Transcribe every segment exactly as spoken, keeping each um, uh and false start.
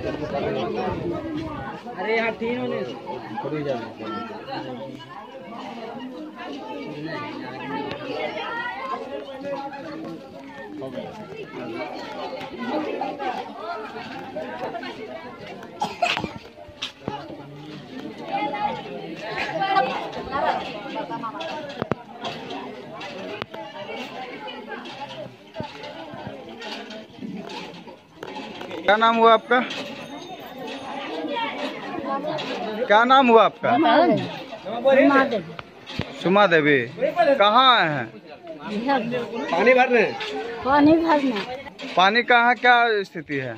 अरे यहाँ तीन होने क्या नाम हुआ आपका? क्या नाम हुआ आपका? सुमा देवी। कहाँ आए हैं? पानी भरने। पानी भरने। पानी कहाँ, क्या स्थिति है?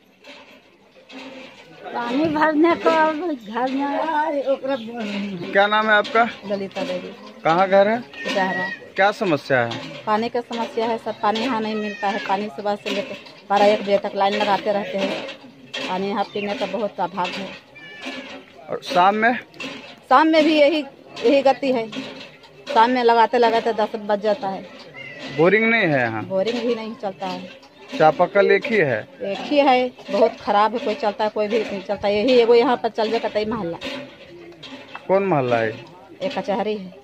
पानी भरने को घर में। क्या नाम है आपका? ललिता देवी। कहाँ घर है? गहरा। क्या समस्या है? पानी का समस्या है सर, पानी यहाँ नहीं मिलता है। पानी सुबह से लेकर बारह एक बजे तक लाइन लगाते रहते हैं। पानी यहाँ पीने का बहुत अभाव है। और शाम में? शाम में भी यही यही गति है। शाम में लगाते लगाते दस बज जाता है। बोरिंग नहीं है यहाँ? बोरिंग भी नहीं चलता है। चापाकल एक ही है? एक ही है, बहुत खराब है। कोई चलता है, कोई भी नहीं चलता। यही एगो यहाँ पर चल जाता है मोहल्ला। कौन मोहल्ला है? एक कचहरी है।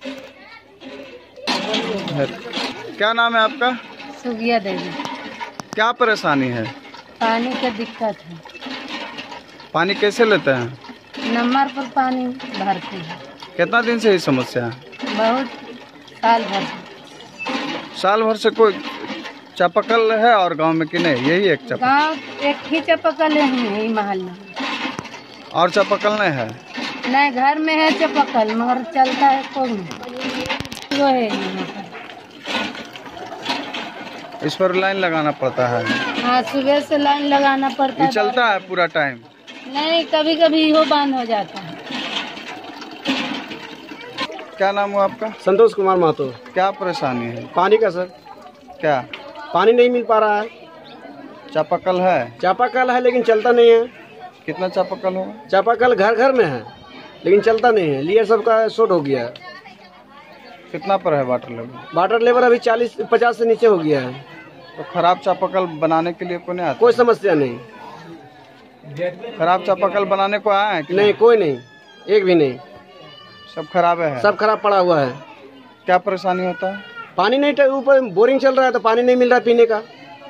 क्या नाम है आपका? सुगिया देवी। क्या परेशानी है? पानी का दिक्कत है। पानी कैसे लेते हैं? नंबर पर पानी भरते हैं। कितना दिन से ये समस्या है? बहुत साल भर। साल भर से कोई चापाकल है और गांव में कि नहीं? यही एक चापाकल? गांव एक ही चापाकल है यही मोहल्ला। और चापाकल नहीं है? नहीं, घर में है चापाकल मगर चलता है कौन वो है यहाँ पर। इस पर लाइन लगाना पड़ता है? हाँ, सुबह से लाइन लगाना पड़ता ये है। चलता है पूरा टाइम? नहीं, कभी कभी वो बंद हो जाता है। क्या नाम हुआ आपका? संतोष कुमार महतो। क्या परेशानी है? पानी का सर, क्या पानी नहीं मिल पा रहा है। चापाकल है? चापाकल है लेकिन चलता नहीं है। कितना चापाकल होगा? चापाकल घर घर में है लेकिन चलता नहीं है। लीयर सबका शॉर्ट हो गया है। कितना पर है वाटर लेवल? वाटर लेवल अभी चालीस पचास से नीचे हो गया है। तो खराब चापाकल बनाने के लिए कोई नहीं आता? कोई समस्या नहीं। खराब चापाकल बनाने को आए हैं कि नहीं, कोई नहीं, एक भी नहीं। सब खराब है? सब खराब पड़ा हुआ है। क्या परेशानी होता है? पानी नहीं, ऊपर बोरिंग चल रहा है तो पानी नहीं मिल रहा पीने का।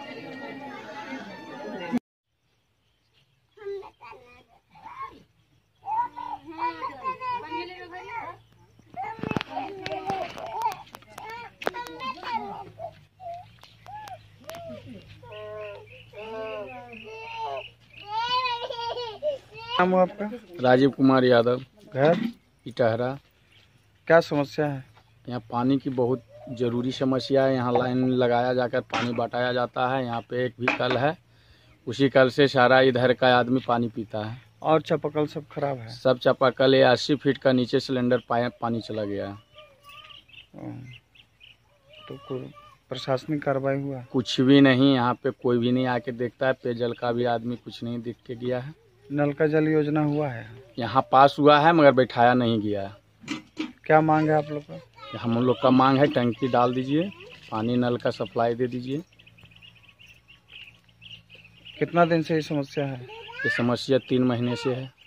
नाम हुआ आपका? राजीव कुमार यादव। घर? इटहरा। क्या समस्या है? यहाँ पानी की बहुत ज़रूरी समस्या है। यहाँ लाइन लगाया जाकर पानी बटाया जाता है। यहाँ पे एक भी कल है, उसी कल से सारा इधर का आदमी पानी पीता है। और चापाकल सब खराब है? सब चापाकल है। अस्सी फीट का नीचे सिलेंडर पाइप पानी चला गया है। तो कोई प्रशासनिक कार्रवाई हुआ? कुछ भी नहीं, यहाँ पे कोई भी नहीं आके देखता है। पेयजल का भी आदमी कुछ नहीं देख के गया है। नल का जल योजना हुआ है? यहाँ पास हुआ है मगर बैठाया नहीं गया है। क्या मांग है आप लोग का? हम लोग का मांग है टंकी डाल दीजिए, पानी नल का सप्लाई दे दीजिए। कितना दिन से ये समस्या है? ये समस्या तीन महीने से है।